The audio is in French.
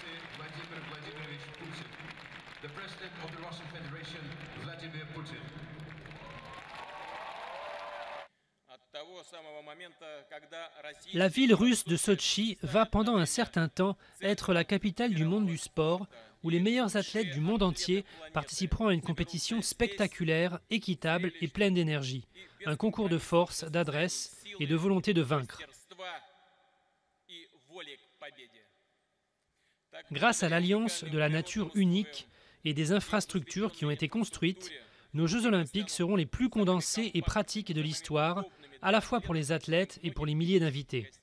La ville russe de Sotchi va pendant un certain temps être la capitale du monde du sport, où les meilleurs athlètes du monde entier participeront à une compétition spectaculaire, équitable et pleine d'énergie. Un concours de force, d'adresse et de volonté de vaincre. Grâce à l'alliance de la nature unique et des infrastructures qui ont été construites, nos Jeux olympiques seront les plus condensés et pratiques de l'histoire, à la fois pour les athlètes et pour les milliers d'invités.